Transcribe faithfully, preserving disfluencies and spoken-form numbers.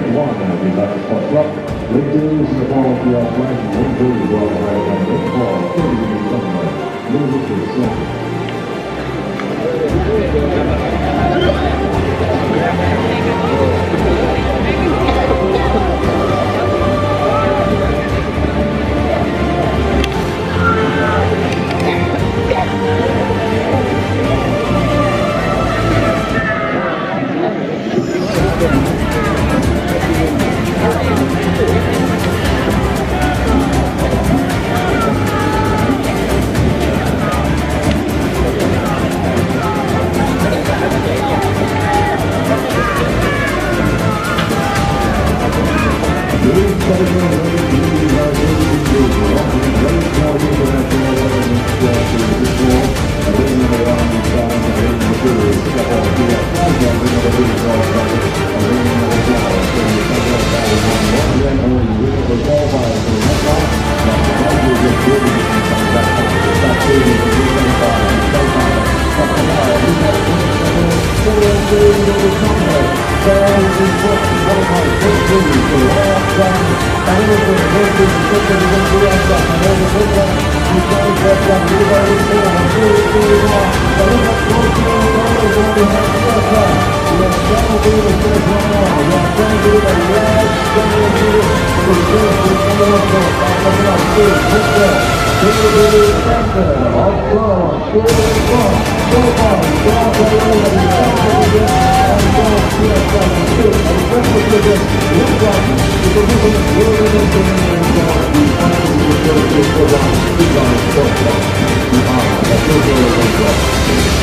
District one at the United Sports Club. Ladies, the ball to your flag, one two, the ball right on the ball, thirty somewhere. Lose it to second. Thank you.